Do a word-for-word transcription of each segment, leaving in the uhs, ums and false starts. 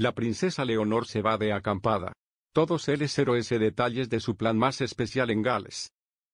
la princesa Leonor se va de acampada. Todos los héroes y detalles de su plan más especial en Gales.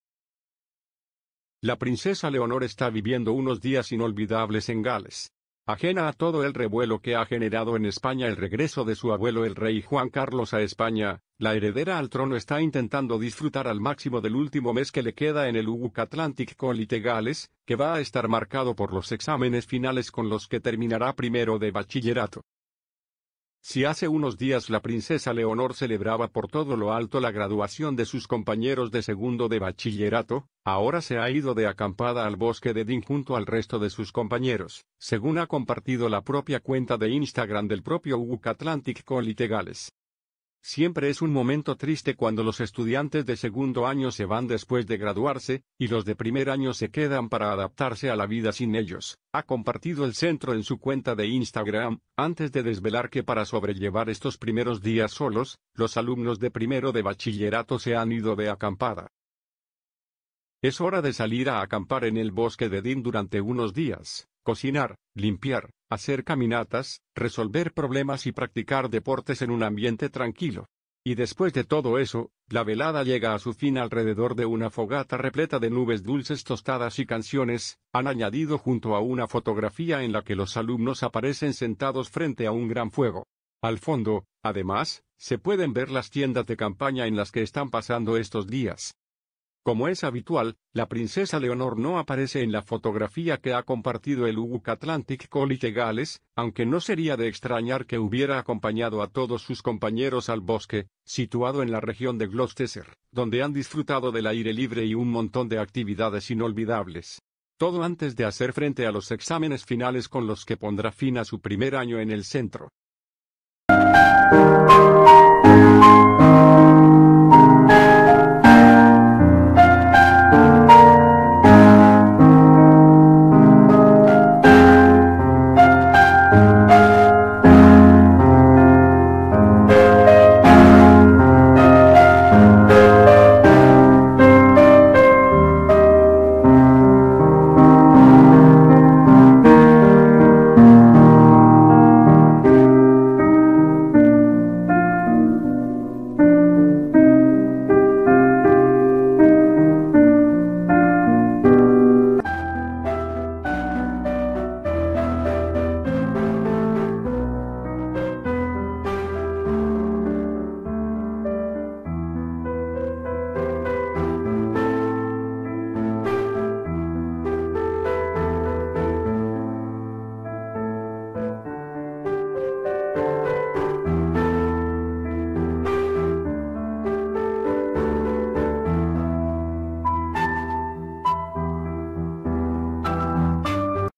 La princesa Leonor está viviendo unos días inolvidables en Gales. Ajena a todo el revuelo que ha generado en España el regreso de su abuelo el rey Juan Carlos a España, la heredera al trono está intentando disfrutar al máximo del último mes que le queda en el U C Atlantic College Gales, que va a estar marcado por los exámenes finales con los que terminará primero de bachillerato. Si hace unos días la princesa Leonor celebraba por todo lo alto la graduación de sus compañeros de segundo de bachillerato, ahora se ha ido de acampada al bosque de Dean junto al resto de sus compañeros, según ha compartido la propia cuenta de Instagram del propio U C Atlantic College Gales. Siempre es un momento triste cuando los estudiantes de segundo año se van después de graduarse, y los de primer año se quedan para adaptarse a la vida sin ellos, ha compartido el centro en su cuenta de Instagram, antes de desvelar que para sobrellevar estos primeros días solos, los alumnos de primero de bachillerato se han ido de acampada. Es hora de salir a acampar en el bosque de Dean durante unos días, cocinar, limpiar, hacer caminatas, resolver problemas y practicar deportes en un ambiente tranquilo. Y después de todo eso, la velada llega a su fin alrededor de una fogata repleta de nubes dulces tostadas y canciones, han añadido junto a una fotografía en la que los alumnos aparecen sentados frente a un gran fuego. Al fondo, además, se pueden ver las tiendas de campaña en las que están pasando estos días. Como es habitual, la princesa Leonor no aparece en la fotografía que ha compartido el U C Atlantic College Gales, aunque no sería de extrañar que hubiera acompañado a todos sus compañeros al bosque, situado en la región de Gloucester, donde han disfrutado del aire libre y un montón de actividades inolvidables. Todo antes de hacer frente a los exámenes finales con los que pondrá fin a su primer año en el centro.